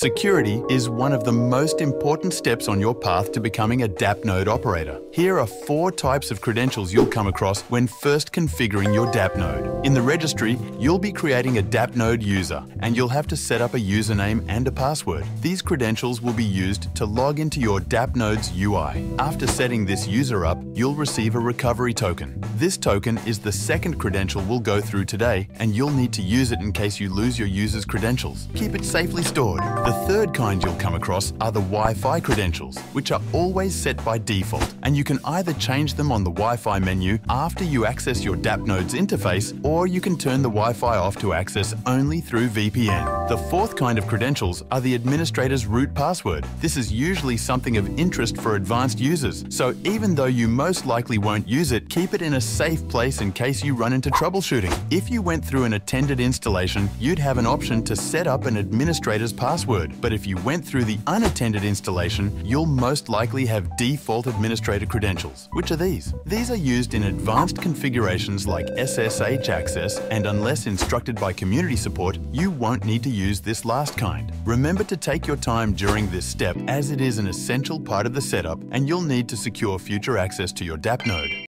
Security is one of the most important steps on your path to becoming a Dappnode operator. Here are 4 types of credentials you'll come across when first configuring your Dappnode. In the registry, you'll be creating a Dappnode user, and you'll have to set up a username and a password. These credentials will be used to log into your Dappnode's UI. After setting this user up, you'll receive a recovery token. This token is the second credential we'll go through today, and you'll need to use it in case you lose your user's credentials. Keep it safely stored. The third kind you'll come across are the Wi-Fi credentials, which are always set by default, and you can either change them on the Wi-Fi menu after you access your Dappnode's interface, or you can turn the Wi-Fi off to access only through VPN. The fourth kind of credentials are the administrator's root password. This is usually something of interest for advanced users, so even though you most likely won't use it, keep it in a safe place in case you run into troubleshooting. If you went through an attended installation, you'd have an option to set up an administrator's password. But if you went through the unattended installation, you'll most likely have default administrator credentials. Which are these? These are used in advanced configurations like SSH access, and unless instructed by community support, you won't need to use this last kind. Remember to take your time during this step, as it is an essential part of the setup, and you'll need to secure future access to your Dappnode.